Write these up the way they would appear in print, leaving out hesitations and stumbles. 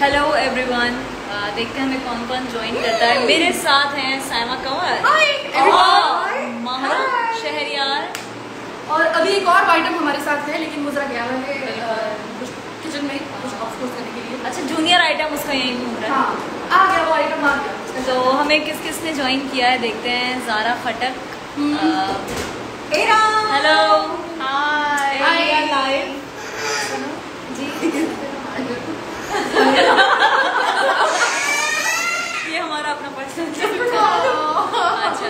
Hello everyone, देखते हैं हमें कौन कौन ज्वाइन करता है। मेरे साथ हैं साइमा कंवर और महरो शहरियार, और अभी एक और आइटम हमारे साथ है, लेकिन गुजरा गया है कुछ किचन में कुछ ऑफकोर्स करने के लिए। अच्छा, जूनियर आइटम उसका यही घूम रहा है। हाँ, आ गया वो आइटम, आ गया। तो हमें किस किस ने ज्वाइन किया है देखते हैं। Zara Khatak, hello, hi, live ji. ये हमारा अपना पर्सनल अच्छा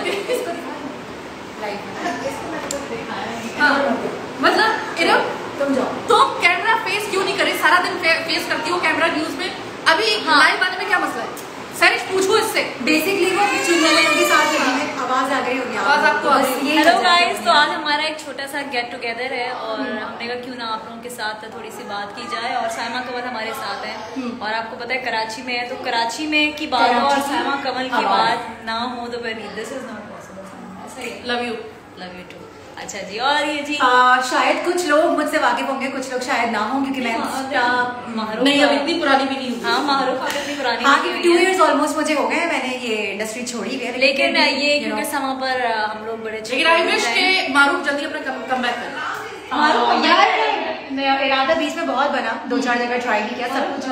मतलब इरम तुम जाओ, तो कैमरा फेस क्यों नहीं करे? सारा दिन फेस करती हो कैमरा न्यूज में, अभी लाइव आने में क्या मसला है? सरिश पूछो इससे। बेसिकली वो चुनने के साथ आवाज आ गई होगी, आवाज आपको आ गई। हेलो गाइस, तो आज हमारा एक छोटा सा गेट टुगेदर है और हमने कहा क्यों ना आप लोगों के साथ थोड़ी सी बात की जाए। और साइमा कंवल हमारे साथ है और आपको पता है कराची में है, तो कराची में की बात हो और साइमा कंवल की बात ना हो तो फिर this is not possible. Love you too. अच्छा जी, और ये जी शायद कुछ लोग मुझसे वाकिफ होंगे, कुछ लोग शायद ना हो, क्योंकि मैं नहीं अब इतनी पुरानी भी नहीं हुई। हाँ, माहरूफ आप इतनी पुरानी, हाँ, 2 years ऑलमोस्ट मुझे हो गए, मैंने ये इंडस्ट्री छोड़ी है। लेकिन ये क्योंकि समय पर हम लोग बड़े, लेकिन आई विश के मारूफ जल्दी अपना कमबैक करे। यार मेरा इरादा बीच में बहुत बना, 2-4 जगह ट्राई किया, सब कुछ,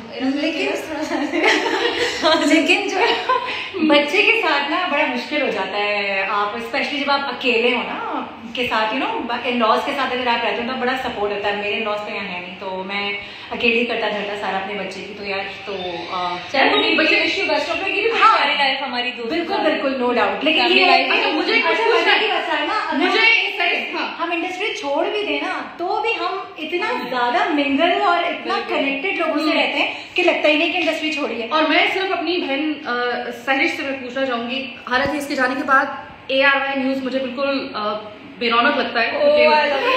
लेकिन जो बच्चे के साथ ना बड़ा मुश्किल हो जाता है। आप स्पेशली जब आप अकेले हो ना के साथ, इन लॉज के साथ अगर आप रहते हो तो बड़ा सपोर्ट होता है। मेरे लॉज तो यहाँ है नहीं, तो मैं अकेले करता धरता सारा अपने बच्चे की, तो यार तो लाइफ हमारी बिल्कुल नो डाउट। लेकिन मुझे हम इंडस्ट्री छोड़ भी देना तो भी हम इतना ज्यादा मिंगल और इतना कनेक्टेड लोगों से रहते हैं कि लगता ही नहीं कि इंडस्ट्री छोड़ी है। और मैं सिर्फ अपनी बहन सहरिश से मैं पूछना चाहूंगी, हालांकि इसके जाने के बाद ARY न्यूज मुझे बिल्कुल बेरौनक लगता है, लेकिन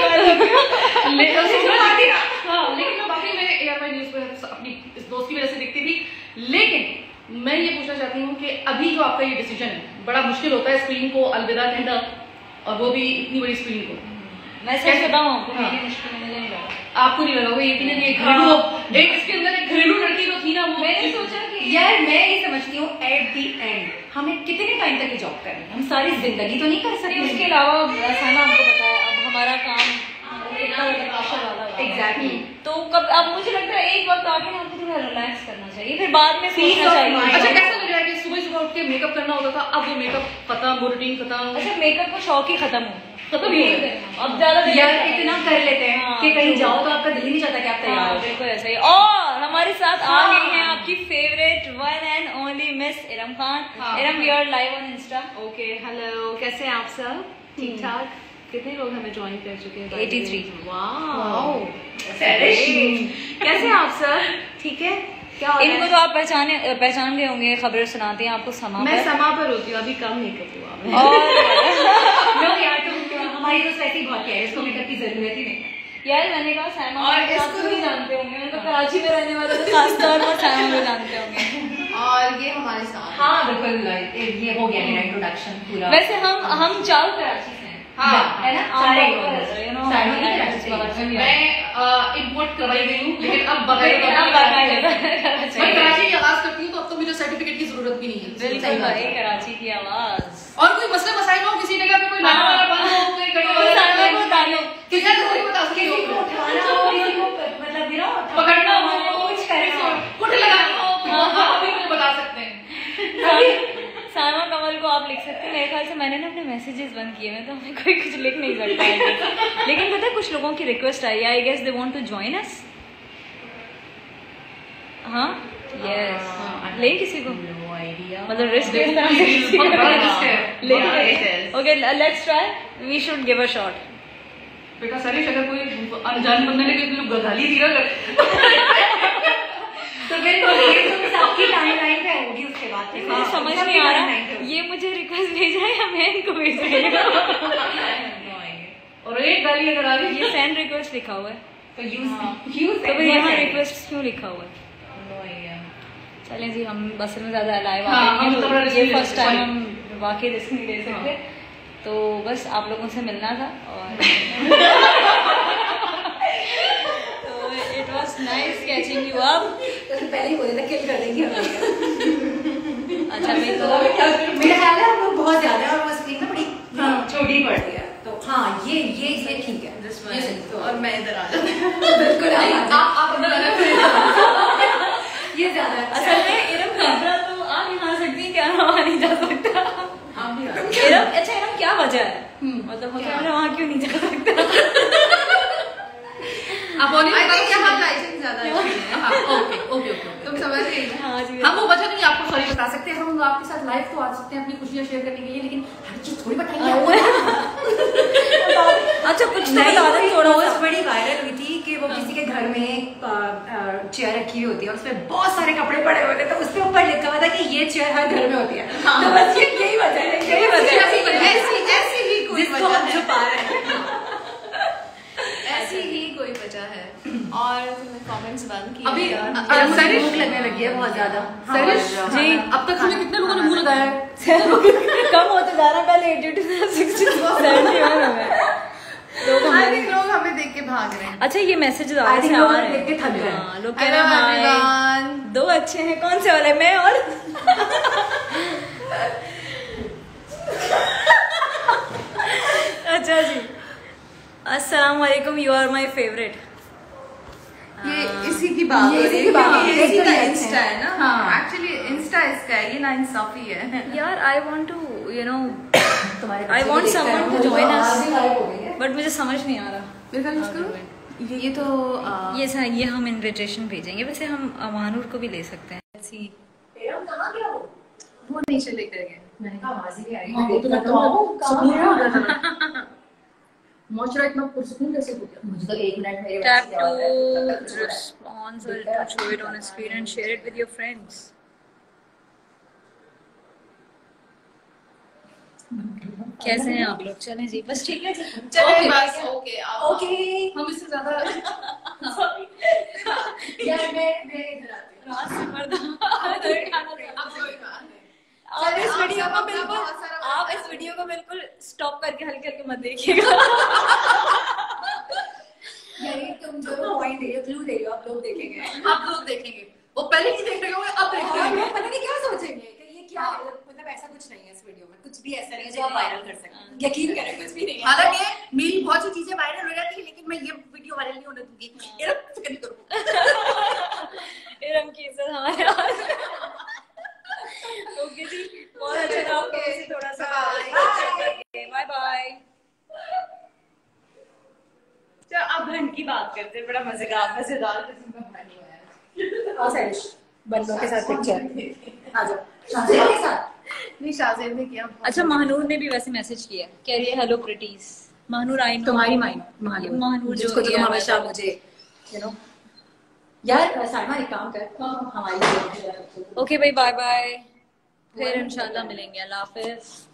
बाकी मैं ARY न्यूज में अपनी इस दोस्त की वजह से दिखती थी। लेकिन मैं ये पूछना चाहती हूँ कि अभी जो आपका ये डिसीजन है, बड़ा मुश्किल होता है स्क्रीन को अलविदा कहना, और वो भी इतनी बड़ी स्क्रीन को। मैं सच बताऊं आपको, हाँ। मेरी मुश्किल मुझे नहीं लगा। आपको नहीं लगा? ये कि एक इसके अंदर एक घरेलू लड़की जो थी ना, वो मैंने सोचा कि यार मैं ये समझती हूँ एट दी एंड हमें कितने टाइम तक ये जॉब करनी है, हम सारी जिंदगी तो नहीं कर सकते। उसके अलावा साइमा आपको पता है अब हमारा काम एग्जैक्टली, तो कब अब मुझे लगता है एक वक्त आके हमको थोड़ा रिलैक्स करना चाहिए, फिर बाद में सोचना चाहिए। अच्छा, कैसा लग रहा है कि सुबह सुबह उठ के मेकअप करना होता था, अब वो मेकअप खत्म, वो रूटीन खत्म? अच्छा, मेकअप का शौक ही खत्म हो ही हो गया। अब ज्यादा यार इतना कर लेते हैं कि कहीं जाओ तो आपका दिल ही नहीं चाहता कि आप तैयार हो। बिल्कुल ऐसा ही। और हमारे साथ आ गई हैं आपकी favourite one and only miss Iram Khan. Iram, we are live on Insta. Okay, hello, कैसे हैं आप सब? ठीक ठाक। कितने लोग हमें ज्वाइन कर चुके हैं? 83। वाओ, कैसे हैं आप सब? ठीक है। क्या इनको तो आप पहचान गए होंगे, खबर सुनाते हैं आपको समा मैं समा पर होती हूँ, अभी कम मेकअप हुआ मैं। और यार तुम हमारी तो वैसे ही बहुत है, इसको मेकअप की जरूरत ही नहीं है। यार मैंने कहा साइमा और इसको नहीं जानते होंगे, तो कराची में रहने वाले तो खासतौर पर साइमा को जानते होंगे। और ये हमारे साथ, हाँ बिल्कुल, ये हो गया मेरा इंट्रोडक्शन पूरा। वैसे हम चारों कराची से हैं, हाँ है ना, सारे मैं इम्पोर्ट करवाई गई हूँ, लेकिन अब कराची मैं कराची की आवाज करती हूँ, तो अब तो मुझे सर्टिफिकेट की जरूरत भी नहीं है। बिल्कुल भाई, कराची की आवाज। और कोई मसले मसाइल हो, किसी जगह पे कोई लाना वाला बंद हो, कोई गड़बड़ हो, किसी को कोई बता सकती हो, उठाना हो, किसी को मतलब पकड़ना हो, कुछ करे हो, कुट लगाना हो, अभी कुछ बता सकते हैं। साइमा कंवल को आप लिख सकते हैं। मेरे ख्याल से मैंने ना अपने मैसेजेस बंद किए हैं, तो हमें कोई कुछ लिख नहीं सकता है। लेकिन पता है कुछ लोगों की रिक्वेस्ट आई, I guess they want to join us. हाँ, यस, ले किसी को मतलब रिस्क है। Okay, let's try, we should give a shot. बेटा सरिश, अगर कोई अनजान बंदे ने किसी को गधाली दी ना तो फिर आपकी टाइमलाइन पे होगी उसके बाद। मुझे समझ नहीं आ रहा ये मुझे रिक्वेस्ट भेजा है या मैं इनको भेज रही हूँ। और एक गाली अगर आ गई, ये सेंड रिक्वेस्ट लिखा हुआ है, तो तो फिर यहाँ रिक्वेस्ट क्यों लिखा हुआ है? चलें जी, हम बस में ज्यादा लाइव आ रहे हैं, ये फर्स्ट टाइम हम वाकई रिस्क नहीं ले सकते, तो बस आप लोगों से मिलना था और तो it was nice catching you up. पहले ही बोले थे किल कर देंगे हमें। अच्छा मेरे को मेरा ख्याल है हम लोग बहुत ज्यादा है और वो स्क्रीन ना बड़ी छोटी पड़ रही है, तो हाँ ये ठीक है। ये सही तो और मैं इधर आ जाती हूँ। बिल्कुल आप अंदर आ जाए। ये ज्यादा असल में इरम कैमरा तो आ नहीं आ सकती, कैमरा वहाँ नहीं जा सकता। आप भी आ इरम अच्छा इरम क्या वजह है, मतलब कैमरा वहाँ क्यों नहीं जा सकता? आप और आई थिंक यहाँ लाइटिंग ज्यादा अच्छी है। ओके ओके ओके तुम समझ रही हो? हाँ जी हम वो वजह नहीं आपको सॉरी बता सकते, हम आपके साथ लाइव तो आ सकते हैं अपनी खुशियां शेयर करने के लिए, लेकिन हर चीज थोड़ी बताएंगे। अच्छा कुछ तो नहीं, बता वो दो एक थोड़ा पोस्ट सा। बड़ी वायरल हुई थी कि वो किसी के घर में चेयर रखी हुई होती है और उसपे बहुत सारे कपड़े पड़े होते हैं, तो उसके ऊपर लिखा हुआ था कि ये चेयर हर घर में होती है। तो बस यही वजह है, यही वजह है। ऐसी ही कोई जिसको वजह हम है। छुपा रहे हैं। ऐसी ही कोई वजह है। और तुमने कमेंट्स बंद किए अभी यार। सरिश भूख लगने लगी है बहुत ज्यादा। सरिश जी। अब तक हमें कितने लोगों ने मुंह लगाया है? कम होते जा रहा है, पहले 80 से 60 हो गए। आई थिंक लोग हमें देख के भाग रहे हैं। अच्छा ये मैसेज आ I think रहे लोग हैं, देख के थक गए। हाँ, लोग कह रहे Hello हैं हाय everyone. दो अच्छे हैं, कौन से वाले, मैं और अच्छा जी अस्सलाम वालेकुम, यू आर माय फेवरेट। ये इसी की बात हो ये रही इसी की बात है, हो रही क्योंकि है, इसी एक तो का ये इंस्टा है। है ना। हाँ। एक्चुअली इंस्टा इसका है, ये ना इंसाफी है। यार I want to you know तुम्हारे I want बच्चे को someone देखकर to join us. आवाज़ ही गायब हो गई है। बट मुझे समझ नहीं आ रहा। मेरे ख्याल उसको ये तो ये हम इनविटेशन भेजेंगे, वैसे हम महानूर को भी ले सकते हैं। एरम कहाँ गया वो? वो नीचे लेकर गए। मैंने कहा आवाज़ ही नहीं आ रही। हाँ, वो तो मैं तो कहाँ गया? मोचरा इतना पुरसुकून कैसे हो गया? मुझे तो 1 मिनट में Tap to response or to show it on a screen and share it with your friends. कैसे हैं आप लोग? चलें जी, बस ठीक है जी। चलिए बस ओके ओके हम इससे ज्यादा यार मैं इधर आती हूँ। रात से मर्द अब कोई बात नहीं। आप इस आप वीडियो सब को अपना बिल्कुल बहुत सारा आप इस वीडियो को बिल्कुल स्टॉप करके हल्के हल्के मत देखिएगा। यानी तुम जो पॉइंट दे रही हो, क्लू दे रही हो, आप लोग देखेंगे। आप लोग देखेंगे, वो पहले नहीं देख रहे होंगे, अब देख रहे और होंगे। लोग पता नहीं क्या सोचेंगे कि ये क्या है, मतलब ऐसा कुछ नहीं है इस वीडियो में, कुछ भी ऐसा नहीं है जो आप वायरल कर सकते। यकीन करें कुछ भी नहीं है। हालांकि मेरी बहुत सी चीजें वायरल हो जाती है, लेकिन मैं ये वीडियो वायरल नहीं होने दूंगी। इरम फिक्र नहीं करो। इरम की इज्जत हमारे हाथ। ओके जी, बहुत अच्छा था आपको ऐसे थोड़ा सा बाय बाय। चलो अब घंट की बात करते हैं, बड़ा मजेदार किस्म का प्लान हुआ है। और सैलिश बंदों के साथ पिक्चर आ जाओ शाज़ेब के साथ। नहीं शाज़ेब ने किया। अच्छा महानूर ने भी वैसे मैसेज किया, कह रही है हेलो प्रिटीज। महानूर आई तुम्हारी महानूर जो जिसको ये तुम है, हमेशा मुझे यू नो यार साइमा एक काम कर हमारी ओके भाई बाय बाय, फिर इंशाल्लाह मिलेंगे। अल्लाह हाफिज।